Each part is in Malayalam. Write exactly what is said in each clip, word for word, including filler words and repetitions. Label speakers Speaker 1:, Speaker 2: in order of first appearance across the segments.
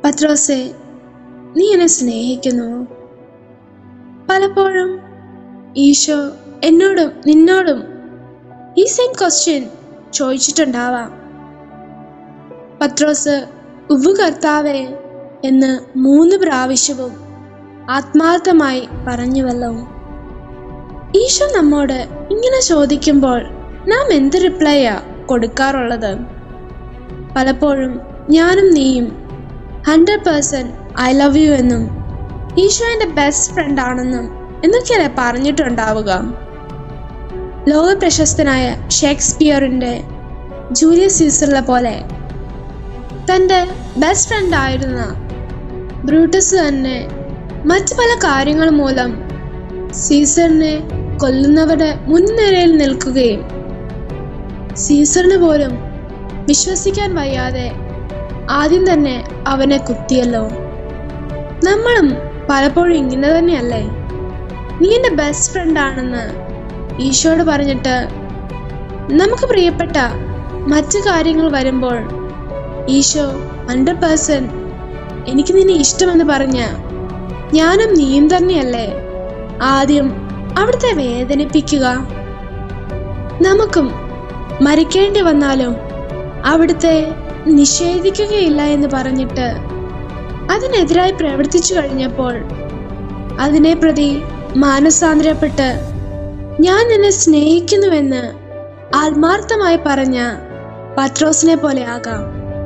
Speaker 1: പത്രോസേ, നീ എന്നെ സ്നേഹിക്കുന്നു? പലപ്പോഴും ഈശോ എന്നോടും നിന്നോടും ഈ സെയിം ക്വസ്റ്റ്യൻ ചോദിച്ചിട്ടുണ്ടാവാം. പത്രോസ് ഉവ്വ് കർത്താവേ എന്ന് മൂന്ന് പ്രാവശ്യവും ആത്മാർത്ഥമായി പറഞ്ഞുവല്ലോ. ഈശോ നമ്മോട് ഇങ്ങനെ ചോദിക്കുമ്പോൾ നാം എന്ത് റിപ്ലൈയാ കൊടുക്കാറുള്ളത്? പലപ്പോഴും ഞാനും നീയും hundred percent I love you എന്നും ഈശോ എൻ്റെ ബെസ്റ്റ് ഫ്രണ്ട് ആണെന്നും എന്നൊക്കെയല്ലേ പറഞ്ഞിട്ടുണ്ടാവുക. ലോക പ്രശസ്തനായ ഷേക്സ്പിയറിൻ്റെ ജൂലിയസ് സീസറിനെ പോലെ തൻ്റെ ബെസ്റ്റ് ഫ്രണ്ട് ആയിരുന്ന ബ്രൂട്ടസ് തന്നെ മറ്റു പല കാര്യങ്ങൾ മൂലം സീസറിനെ കൊല്ലുന്നവരുടെ മുൻനിരയിൽ നിൽക്കുകയും സീസറിന് പോലും വിശ്വസിക്കാൻ വയ്യാതെ ആദ്യം തന്നെ അവനെ കുത്തിയല്ലോ. നമ്മളും പലപ്പോഴും ഇങ്ങനെ തന്നെയല്ലേ? നീ എൻ്റെ ബെസ്റ്റ് ഫ്രണ്ട് ആണെന്ന് ഈശോയോട് പറഞ്ഞിട്ട് നമുക്ക് പ്രിയപ്പെട്ട മറ്റു കാര്യങ്ങൾ വരുമ്പോൾ ഈശോ ഹൺഡ്രഡ് പേഴ്സെന്റ് എനിക്ക് നിന്നെ ഇഷ്ടമെന്ന് പറഞ്ഞ ഞാനും നീയും തന്നെയല്ലേ ആദ്യം അവിടുത്തെ വേദനിപ്പിക്കുക? നമുക്കും മരിക്കേണ്ടി വന്നാലും അവിടുത്തെ നിഷേധിക്കുകയില്ല എന്ന് പറഞ്ഞിട്ട് അതിനെതിരായി പ്രവർത്തിച്ചു കഴിഞ്ഞപ്പോൾ അതിനെ പ്രതി മാനസാന്തരപ്പെട്ട് ഞാൻ നിന്നെ സ്നേഹിക്കുന്നുവെന്ന് ആത്മാർത്ഥമായി പറഞ്ഞ പത്രോസിനെ പോലെ ആകാം.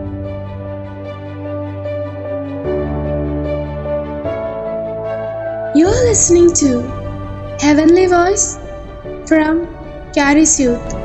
Speaker 1: You are listening to Heavenly Voice from Caris Youth.